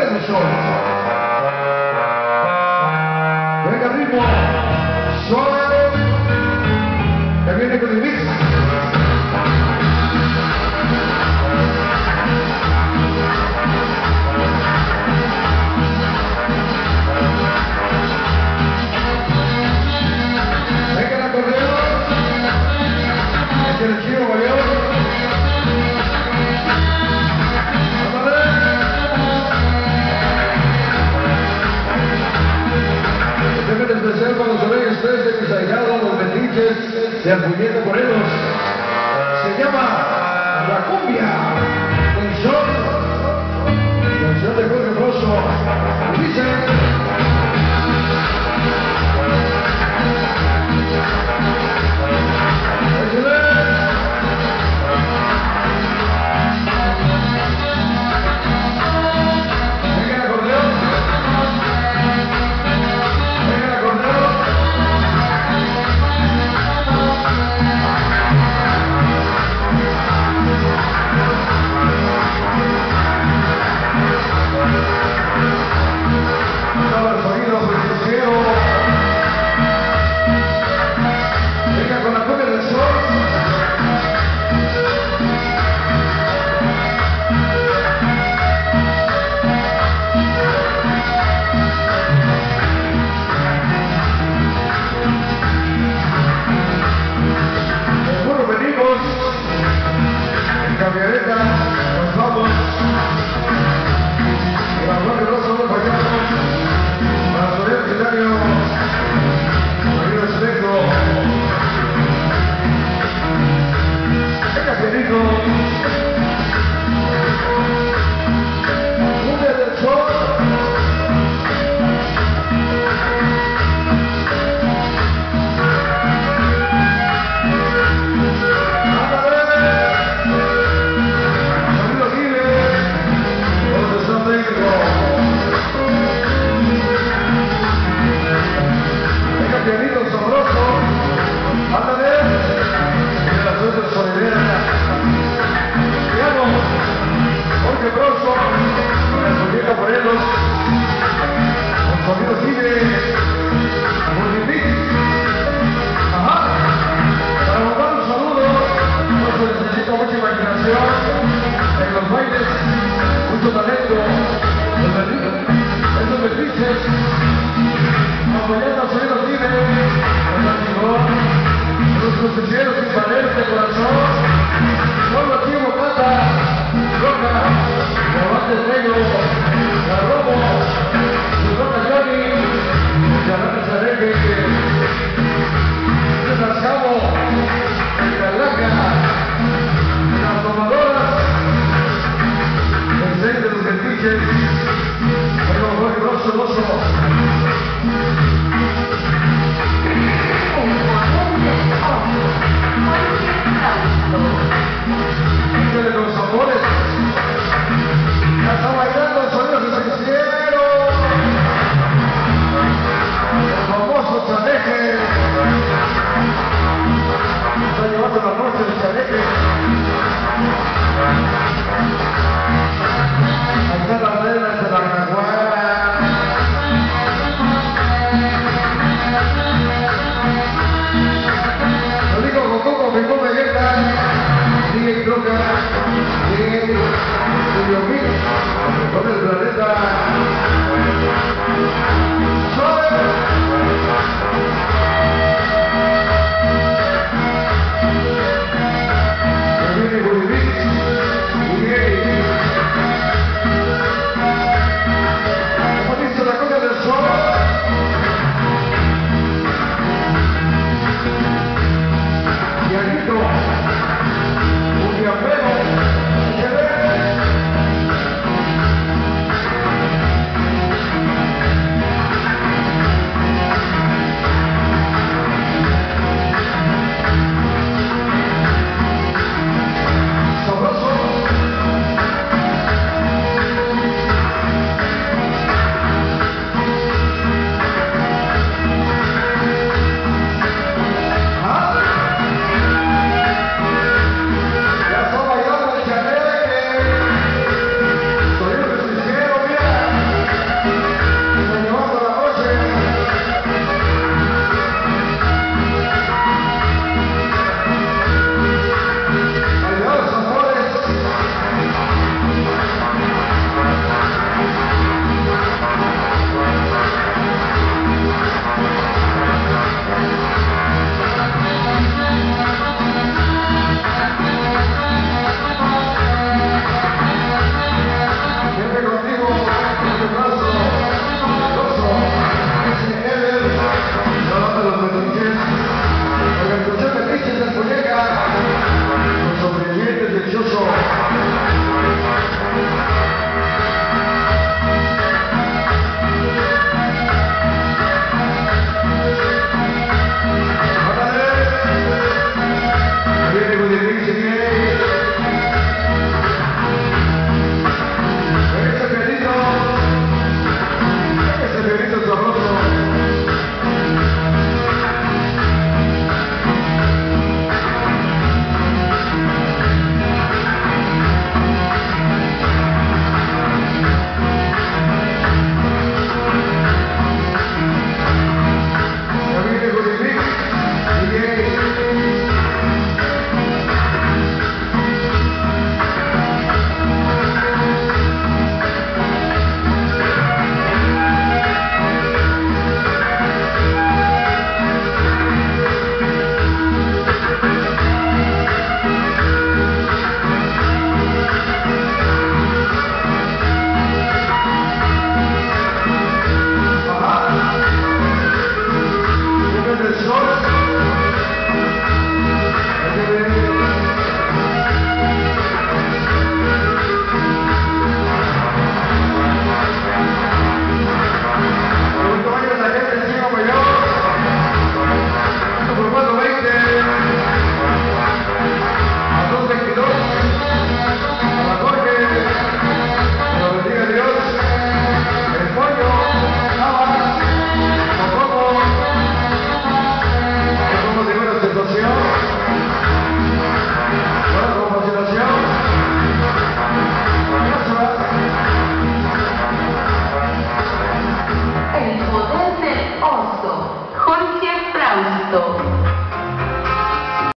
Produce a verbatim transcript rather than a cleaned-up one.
cumbia del sol. Venga ritmo, suave, que viene con el mix. Venga el acordeón, este es el chivo mayor. Especial para los amigos tres de mis ahijados, los metiches de Alpuñeta Morelos. Se llama La Cumbia del Sol. Canción de Jorge Rosso. Dice... Nos vamos y la Jorge Rosso no fallamos para Soler Quitario Mario Espejo. Venga Federico, Cumbia del Sol. Pianito sabroso, ándale, en la suerte solidera. Piano, Jorge Rosso, con el Alpuñeta Morelos, con sonido sigue, Multimix. Ajá, para mandar un saludo, no se necesita mucha imaginación, en los bailes, mucho talento, esos metiches, apoyando a sonido libre, los cosecheros sin paredes de corazón, solo aquí bocata, roja, diamantes negros, la robo.